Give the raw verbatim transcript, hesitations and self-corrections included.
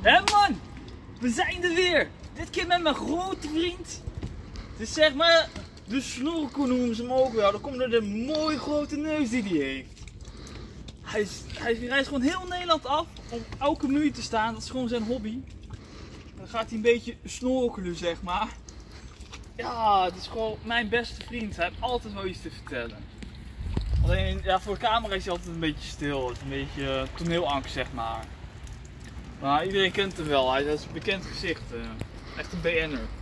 Hé man, we zijn er weer. Dit keer met mijn grote vriend. Het is zeg maar de snorkel noemen ze hem ook wel. Dat komt door de mooie grote neus die hij heeft. Hij, is, hij reist gewoon heel Nederland af om elke muur te staan. Dat is gewoon zijn hobby. Dan gaat hij een beetje snorkelen zeg maar. Ja, het is gewoon mijn beste vriend. Hij heeft altijd wel iets te vertellen. Alleen ja, voor de camera is hij altijd een beetje stil. Het is een beetje uh, toneelangst zeg maar. Maar iedereen kent hem wel. Hij is een bekend gezicht. Uh, echt een B N'er.